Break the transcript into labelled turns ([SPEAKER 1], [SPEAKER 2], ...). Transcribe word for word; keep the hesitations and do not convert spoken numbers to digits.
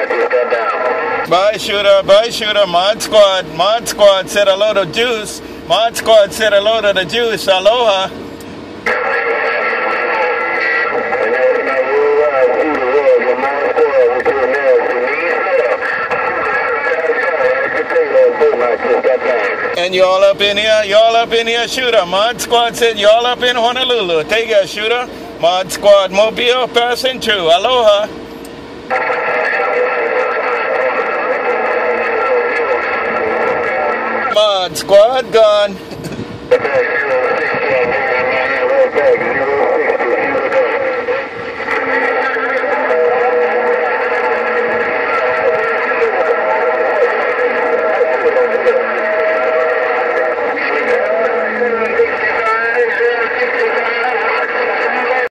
[SPEAKER 1] I just got down.
[SPEAKER 2] Bye, shooter. Bye, shooter. Mod Squad. Mod Squad said hello to Juice. Mod Squad said hello to the Juice. Aloha. And y'all up in here, y'all up in here, shooter. Mod Squad said y'all up in Honolulu. Take care, shooter. Mod Squad Mobile passing through. Aloha. Mod Squad gone.